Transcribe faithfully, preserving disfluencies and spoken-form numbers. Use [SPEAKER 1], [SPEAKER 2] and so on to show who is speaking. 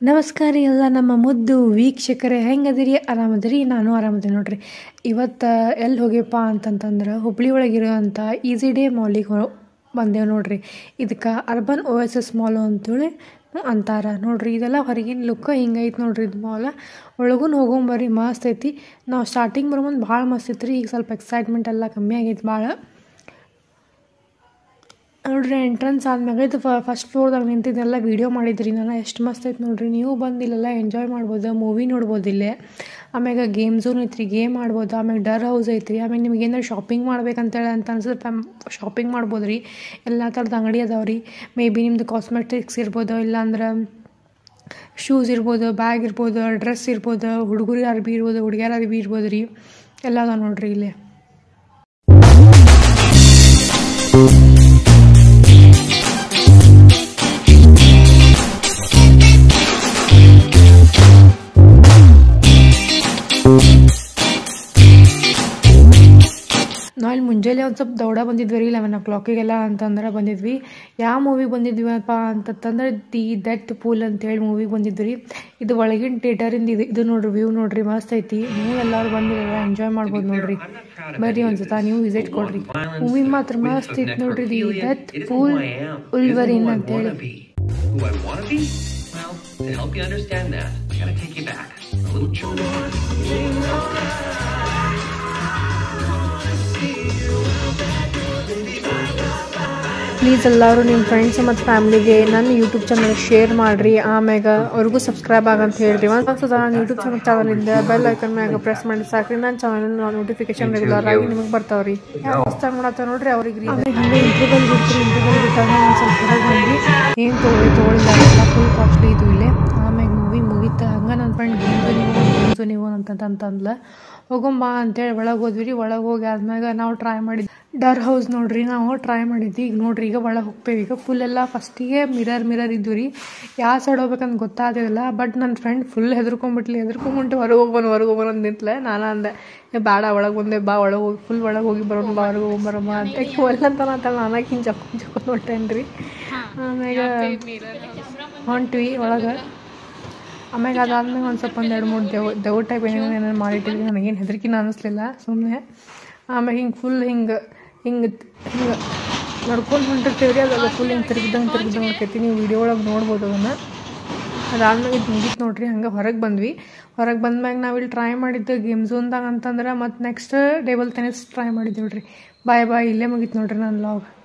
[SPEAKER 1] ನಮಸ್ಕಾರ ಎಲ್ಲ ನಮ್ಮ ಮುದ್ದು ವೀಕ್ಷಕರೇ, ಹೆಂಗದಿರಿ? ಆರಾಮದಿರಿ? ನಾನು ಆರಾಮದಿನಿ ನೋಡ್ರಿ. ಇವತ್ತು ಎಲ್ಲಿ ಹೋಗ್ಯಪ್ಪ ಅಂತಂತಂದ್ರೆ ಹುಬ್ಳಿ ಒಳಗಿರೋಂಥ ಈಸಿ ಡೇ ಮಾಲಿಗೆ ಹೊ ಬಂದೇವು ನೋಡ್ರಿ. ಇದಕ್ಕೆ ಅರ್ಬನ್ ಓ ಎಸ್ ಎಸ್ ಮಾಲು ಅಂತೇಳಿ ಅಂತಾರ ನೋಡ್ರಿ. ಇದೆಲ್ಲ ಹೊರಗಿನ ಲುಕ್ಕ ಹಿಂಗೈತೆ ನೋಡ್ರಿ. ಇದು ಮಾಲ ಒಳಗೂ ಹೋಗೊಂಬರ್ರಿ, ಮಸ್ತ್ ಐತಿ. ನಾವು ಸ್ಟಾರ್ಟಿಂಗ್ ಬರೋಮಂದು ಭಾಳ ಮಸ್ತ್ ಐತ್ರಿ. ಈಗ ಸ್ವಲ್ಪ ಎಕ್ಸೈಟ್ಮೆಂಟ್ ಎಲ್ಲ ಕಮ್ಮಿ ಆಗೈತೆ ಭಾಳ ನೋಡ್ರಿ. ಎಂಟ್ರೆನ್ಸ್ ಆದ್ಮ್ಯಾಗ ಇದು ಫಸ್ಟ್ ಫ್ಲೋರ್ದಾಗ ನಿಂತಿದ್ದೆಲ್ಲ ವೀಡಿಯೋ ಮಾಡಿದ್ರಿ ನಾನು. ಎಷ್ಟು ಮಸ್ತ್ ಐತೆ ನೋಡ್ರಿ. ನೀವು ಬಂದು ಇಲ್ಲೆಲ್ಲ ಎಂಜಾಯ್ ಮಾಡ್ಬೋದು, ಮೂವಿ ನೋಡ್ಬೋದು ಇಲ್ಲೇ. ಆಮ್ಯಾಗ ಗೇಮ್ ಝೋನ್ ಐತ್ರಿ, ಗೇಮ್ ಆಡ್ಬೋದು. ಆಮ್ಯಾಗ ಡರ್ ಹೌಸ್ ಐತ್ರಿ. ಆಮ್ಯಾಗ ನಿಮ್ಗೆ ಏನಾರು ಶಾಪಿಂಗ್ ಮಾಡ್ಬೇಕಂತೇಳಿ ಅಂತ ಅನ್ಸಿದ್ರೆ ಫ್ಯಾಮ್ ಶಾಪಿಂಗ್ ಮಾಡ್ಬೋದು ರೀ. ಎಲ್ಲ ಥರದ ಅಂಗಡಿ ಅದಾವೆ ರೀ. ಮೇ ಬಿ ನಿಮ್ದು ಕಾಸ್ಮೆಟಿಕ್ಸ್ ಇರ್ಬೋದು, ಇಲ್ಲಾಂದ್ರೆ ಶೂಸ್ ಇರ್ಬೋದು, ಬ್ಯಾಗ್ ಇರ್ಬೋದು, ಡ್ರೆಸ್ ಇರ್ಬೋದು, ಹುಡುಗರು ಅರ್ಬಿ ಇರ್ಬೋದು, ಹುಡುಗಿಯರ ಅರ್ಬಿ ಇರ್ಬೋದು ರೀ. ಎಲ್ಲ ಅದಾವೆ ನೋಡ್ರಿ ಇಲ್ಲೇ. ನಾವು ಇಲ್ಲಿ ಮುಂಜಾನೆ ಒಂದು ಸ್ವಲ್ಪ ದೌಡ ಬಂದಿದ್ವಿ ರೀ, ಲೆವೆನ್ ಓ ಕ್ಲಾಕಿಗೆಲ್ಲ ಅಂತಂದ್ರೆ ಬಂದಿದ್ವಿ. ಯಾವ ಮೂವಿಗೆ ಬಂದಿದ್ವಿಪ್ಪ ಅಂತಂದ್ರೆ ದಿ ಡೆತ್ ಪೂಲ್ ಅಂತೇಳಿ ಮೂವಿಗೆ ಬಂದಿದ್ವಿ ರೀ. ಇದು ಒಳಗಿನ ಥಿಯೇಟರಿಂದ ಇದು ಇದು ನೋಡ್ರಿ, ವ್ಯೂ ನೋಡ್ರಿ, ಮಸ್ತ್ ಐತಿ. ನೀವು ಎಲ್ಲರೂ ಬಂದಿರಲ್ಲ ಎಂಜಾಯ್ ಮಾಡ್ಬೋದು ನೋಡ್ರಿ. ಬರ್ರಿ ಒಂದ್ಸತ ನೀವು ವಿಸಿಟ್ ಕೊಡ್ರಿ. ಮೂವಿ ಮಾತ್ರ ಮಸ್ತ್ ಐತಿ ನೋಡ್ರಿ. ದಿ ಡೆತ್ ಪೂಲ್ ಉಲ್ವರಿನ್ ಅಂತೇಳಿ. ಪ್ಲೀಸ್ ಎಲ್ಲರೂ ನಿಮ್ಮ ಫ್ರೆಂಡ್ಸ್ ಮತ್ತು ಫ್ಯಾಮ್ಲಿಗೆ ನನ್ನ ಯೂಟ್ಯೂಬ್ ಚಾನಲ್ ಶೇರ್ ಮಾಡಿರಿ. ಆಮ್ಯಾಗ ಅವ್ರಿಗೂ ಸಬ್ಸ್ಕ್ರೈಬ್ ಆಗಂತ ಹೇಳ್ರಿ. ಒಂದು ಸಲ ನಾನು ಯೂಟ್ಯೂಬ್ ಚಾನಲ್ ಚಾನಲಿಂದ ಬೆಲ್ ಐಕನ್ ಮ್ಯಾಗ ಪ್ರೆಸ್ ಮಾಡಿ ಸಾಕ್ರಿ. ನನ್ನ ಚಾನಲ್ ನೋಟಿಫಿಕೇಶನ್ ರೆಗ್ಯುಲರ್ ಆಗಿ ನಿಮಗೆ ಬರ್ತಾವ್ರಿ. ಹೊಸ್ತಾಗಿ ಮಾಡತ್ತ ನೋಡ್ರಿ ಅವ್ರಿಗೆ ರೀ. ಆಮೇಲೆ ಹಿಂಗೆ ಇಂಟರ್ವಲ್ ಬಿಡ್ತೀರಿ. ಇಂಟರ್ವಲ್ ಬಿಟ್ಟಾಗ ಒಂದು ಸ್ವಲ್ಪ ಹೊರಗೆ ಬಂದು ಏನು ತೊಗೊಳ್ಳಿ ತೊಗೊಳಿಲ್ಲ, ಫುಲ್ ಕಾಸ್ಟ್ಲಿ ಇದು ಇಲ್ಲೇ. ಆಮ್ಯಾಗ ಮೂವಿ ಮುಗೀತು. ಹಂಗೆ ನನ್ನ ಫ್ರೆಂಡ್ ಗೇಮ್ಸು ನೀವು ಗೇಮ್ಸು ನೀವು ಅಂತಂತಂದ್ಲ. ಹೋಗೊಂಬಾ ಅಂತೇಳಿ ಒಳಗೆ ಹೋದ್ವಿ ರೀ. ಒಳಗೆ ಹೋಗಿ ಆದ್ಮ್ಯಾಗ ನಾವು ಟ್ರೈ ಮಾಡಿದ್ವಿ ಡರ್ ಹೌಸ್ ನೋಡ್ರಿ. ನಾವು ಟ್ರೈ ಮಾಡಿದ್ವಿ. ಈಗ ನೋಡ್ರಿ, ಈಗ ಒಳಗೆ ಹೋಗ್ತೇವೆ. ಈಗ ಫುಲ್ ಎಲ್ಲ ಫಸ್ಟಿಗೆ ಮಿರರ್ ಮಿರರ್ ಇದ್ದು ರೀ. ಯಾವ ಸೈಡ್ ಹೋಗ್ಬೇಕಂತ ಗೊತ್ತಾಗೋದಿಲ್ಲ. ಬಟ್ ನನ್ನ ಫ್ರೆಂಡ್ ಫುಲ್ ಹೆದರ್ಕೊಂಡ್ಬಿಟ್ಲಿ. ಹೆದರ್ಕೊಂಡ್ಬಿಟ್ಟು ಹೊರಗೆ ಹೋಗ್ಬಾನು ಹೊರಗೆ ಹೋಗ್ಬಾನು ಅಂತ ನಿಂತಲೆ. ನಾನು ಅಂದೆ ಬೇಡ ಒಳಗೆ ಬಂದೆ, ಬಾ ಒಳಗೆ ಹೋಗಿ ಫುಲ್ ಒಳಗೆ ಹೋಗಿ ಬರೋಣ, ಬಾ ಹೊರಗೆ ಹೋಗಿ ಬರೋಮ್ಮ ಅಂತ ಒಲ್ಲಂತ ಅಂತ ನಾನಾಗಿ ಹಿಂಗೆ ಜಪ್ಕೊಂಡು ಜಪ್ಕೊಂಡು ಹೊಟ್ಟೇನು ರೀ. ಆಮ್ಯಾಗ ಹೊಂಟ್ವಿ ಒಳಗೆ. ಆಮ್ಯಾಗ ಅದಾದ್ಮೇಲೆ ಒಂದು ಸ್ವಲ್ಪ ಒಂದು ಎರಡು ಮೂರು ದೇವ್ ದೇವ್ ಟೈಪ್ ಏನೇನು ಏನೇನು ಮಾಡಿಟ್ಟಿದ್ವಿ. ನನಗೇನು ಹೆದರಿಕಿನ ಅನ್ನಿಸ್ಲಿಲ್ಲ, ಸುಮ್ಮನೆ. ಆಮ್ಯಾಗ ಹಿಂಗೆ ಫುಲ್ ಹಿಂಗೆ ಹಿಂಗೆ ಹಿಂಗೆ ನಡ್ಕೊಂಡು ಹೊಂಟಿರ್ತೀವಿ ರೀ. ಅದಾಗ ಫುಲ್ ಹಿಂಗೆ ತಿರುಗ್ದಂಗೆ ತಿರುಗ್ದಂಗೆ ಆಕೈತಿ. ನೀವು ವಿಡಿಯೋ ಒಳಗೆ ನೋಡ್ಬೋದು ಅದನ್ನು. ಅದಾದ್ಮೇಲೆ ಇದು ಮುಗೀತು ನೋಡ್ರಿ. ಹಂಗೆ ಹೊರಗೆ ಬಂದ್ವಿ. ಹೊರಗೆ ಬಂದ್ಮ್ಯಾಗ ನಾವು ಇಲ್ಲಿ ಟ್ರೈ ಮಾಡಿದ್ದು ಗೇಮ್ ಝೋನ್ದಾಗ ಅಂತಂದ್ರೆ ಮತ್ತು ನೆಕ್ಸ್ಟ್ ಟೇಬಲ್ ಟೆನಿಸ್ ಟ್ರೈ ಮಾಡಿದ್ದೀವಿ ರೀ. ಬಾಯ್ ಬಾಯ್. ಇಲ್ಲೇ ಮುಗೀತು ನೋಡ್ರಿ ನನ್ನ ವ್ಲಾಗ್.